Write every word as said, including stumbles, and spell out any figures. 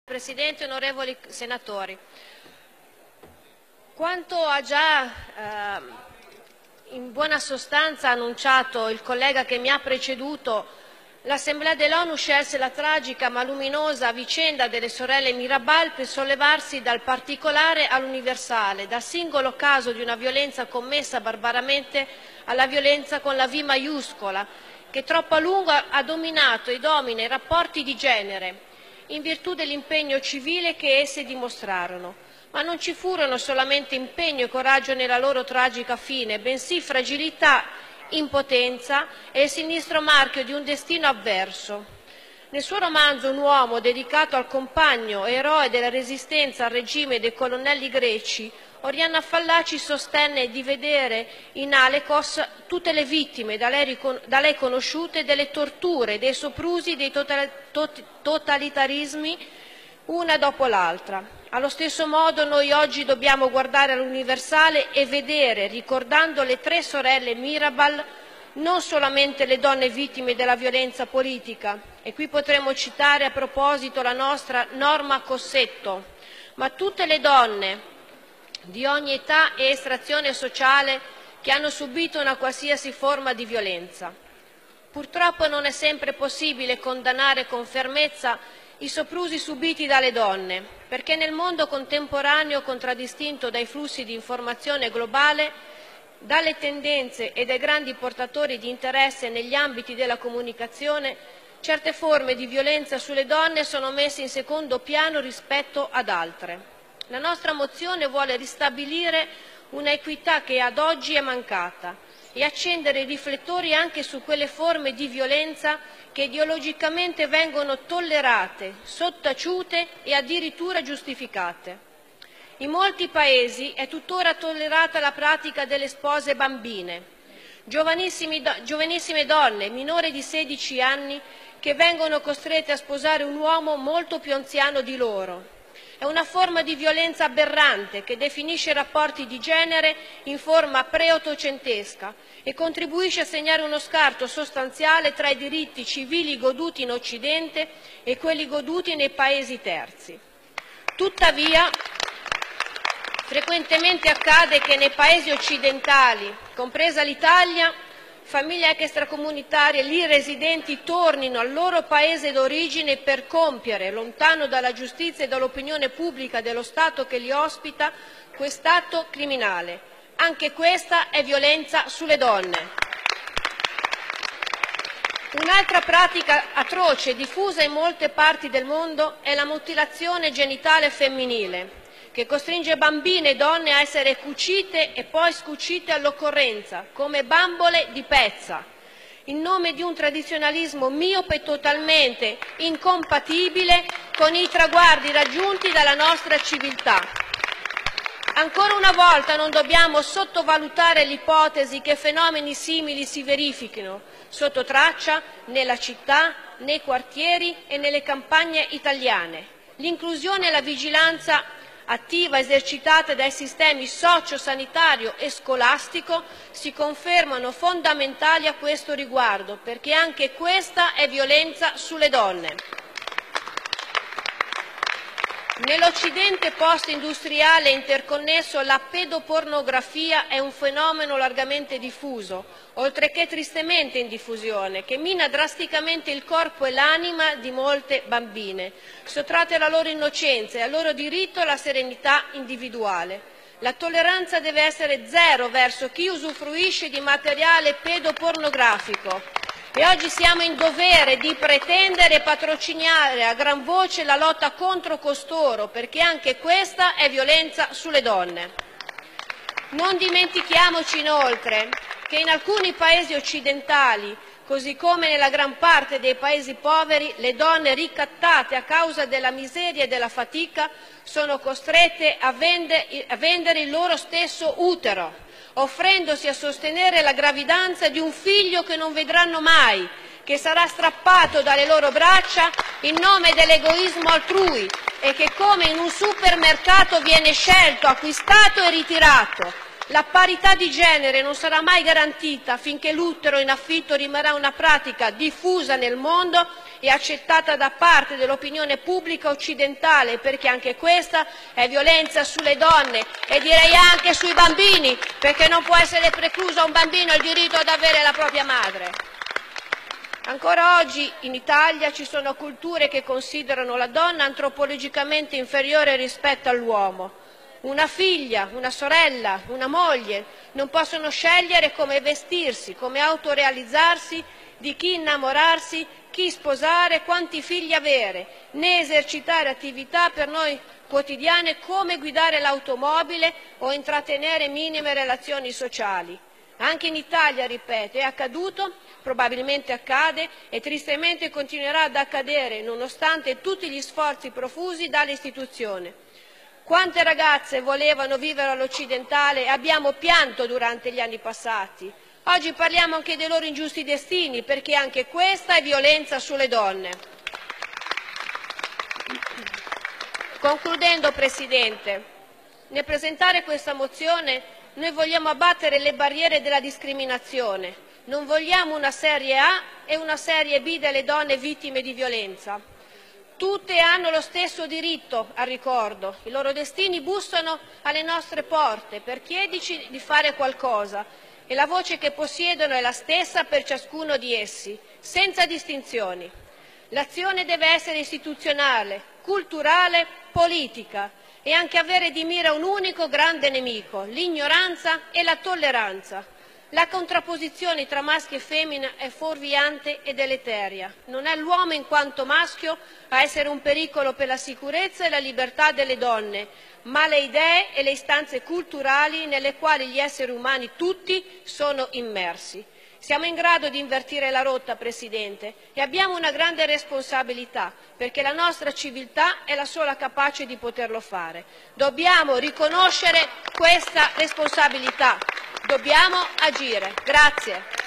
Presidente, onorevoli senatori, quanto ha già eh, in buona sostanza annunciato il collega che mi ha preceduto, l'Assemblea dell'ONU scelse la tragica ma luminosa vicenda delle sorelle Mirabal per sollevarsi dal particolare all'universale, dal singolo caso di una violenza commessa barbaramente alla violenza con la V maiuscola, che troppo a lungo ha dominato e domina i rapporti di genere, in virtù dell'impegno civile che esse dimostrarono. Ma non ci furono solamente impegno e coraggio nella loro tragica fine, bensì fragilità, impotenza e il sinistro marchio di un destino avverso. Nel suo romanzo Un uomo, dedicato al compagno e eroe della resistenza al regime dei colonnelli greci, Oriana Fallaci sostenne di vedere in Alekos tutte le vittime da lei, da lei conosciute delle torture, dei soprusi, dei totalitarismi, una dopo l'altra. Allo stesso modo noi oggi dobbiamo guardare all'universale e vedere, ricordando le tre sorelle Mirabal, non solamente le donne vittime della violenza politica, e qui potremmo citare a proposito la nostra Norma Cossetto, ma tutte le donne di ogni età e estrazione sociale che hanno subito una qualsiasi forma di violenza. Purtroppo non è sempre possibile condannare con fermezza i soprusi subiti dalle donne, perché nel mondo contemporaneo, contraddistinto dai flussi di informazione globale, dalle tendenze e dai grandi portatori di interesse negli ambiti della comunicazione, certe forme di violenza sulle donne sono messe in secondo piano rispetto ad altre. La nostra mozione vuole ristabilire una equità che ad oggi è mancata e accendere i riflettori anche su quelle forme di violenza che ideologicamente vengono tollerate, sottaciute e addirittura giustificate. In molti paesi è tuttora tollerata la pratica delle spose bambine, giovanissime donne, minori di sedici anni, che vengono costrette a sposare un uomo molto più anziano di loro. È una forma di violenza aberrante che definisce i rapporti di genere in forma pre-ottocentesca e contribuisce a segnare uno scarto sostanziale tra i diritti civili goduti in Occidente e quelli goduti nei paesi terzi. Tuttavia, frequentemente accade che nei paesi occidentali, compresa l'Italia, famiglie extracomunitarie lì residenti tornino al loro paese d'origine per compiere, lontano dalla giustizia e dall'opinione pubblica dello Stato che li ospita, quest'atto criminale. Anche questa è violenza sulle donne. Un'altra pratica atroce diffusa in molte parti del mondo è la mutilazione genitale femminile, che costringe bambine e donne a essere cucite e poi scucite all'occorrenza, come bambole di pezza, in nome di un tradizionalismo miope e totalmente incompatibile con i traguardi raggiunti dalla nostra civiltà. Ancora una volta non dobbiamo sottovalutare l'ipotesi che fenomeni simili si verifichino sotto traccia nella città, nei quartieri e nelle campagne italiane. L'inclusione e la vigilanza attiva esercitata dai sistemi socio-sanitario e scolastico si confermano fondamentali a questo riguardo, perché anche questa è violenza sulle donne. Nell'Occidente post-industriale e interconnesso la pedopornografia è un fenomeno largamente diffuso, oltre che tristemente in diffusione, che mina drasticamente il corpo e l'anima di molte bambine, sottratte alla loro innocenza e al loro diritto alla serenità individuale. La tolleranza deve essere zero verso chi usufruisce di materiale pedopornografico. E oggi siamo in dovere di pretendere e patrocinare a gran voce la lotta contro costoro, perché anche questa è violenza sulle donne. Non dimentichiamoci inoltre che in alcuni paesi occidentali, così come nella gran parte dei paesi poveri, le donne ricattate a causa della miseria e della fatica sono costrette a vendere il loro stesso utero, offrendosi a sostenere la gravidanza di un figlio che non vedranno mai, che sarà strappato dalle loro braccia in nome dell'egoismo altrui e che come in un supermercato viene scelto, acquistato e ritirato. La parità di genere non sarà mai garantita finché l'utero in affitto rimarrà una pratica diffusa nel mondo e accettata da parte dell'opinione pubblica occidentale, perché anche questa è violenza sulle donne e direi anche sui bambini, perché non può essere precluso a un bambino il diritto ad avere la propria madre. Ancora oggi in Italia ci sono culture che considerano la donna antropologicamente inferiore rispetto all'uomo. Una figlia, una sorella, una moglie non possono scegliere come vestirsi, come autorealizzarsi, di chi innamorarsi, chi sposare, quanti figli avere, né esercitare attività per noi quotidiane come guidare l'automobile o intrattenere minime relazioni sociali. Anche in Italia, ripeto, è accaduto, probabilmente accade e tristemente continuerà ad accadere nonostante tutti gli sforzi profusi dalle istituzioni. Quante ragazze volevano vivere all'occidentale e abbiamo pianto durante gli anni passati. Oggi parliamo anche dei loro ingiusti destini, perché anche questa è violenza sulle donne. Concludendo, Presidente, nel presentare questa mozione noi vogliamo abbattere le barriere della discriminazione. Non vogliamo una serie A e una serie B delle donne vittime di violenza. Tutte hanno lo stesso diritto al ricordo, i loro destini bussano alle nostre porte per chiederci di fare qualcosa e la voce che possiedono è la stessa per ciascuno di essi, senza distinzioni. L'azione deve essere istituzionale, culturale, politica e anche avere di mira un unico grande nemico, l'ignoranza e la tolleranza. La contrapposizione tra maschio e femmina è fuorviante e deleteria. Non è l'uomo in quanto maschio a essere un pericolo per la sicurezza e la libertà delle donne, ma le idee e le istanze culturali nelle quali gli esseri umani tutti sono immersi. Siamo in grado di invertire la rotta, Presidente, e abbiamo una grande responsabilità, perché la nostra civiltà è la sola capace di poterlo fare. Dobbiamo riconoscere questa responsabilità. Dobbiamo agire. Grazie.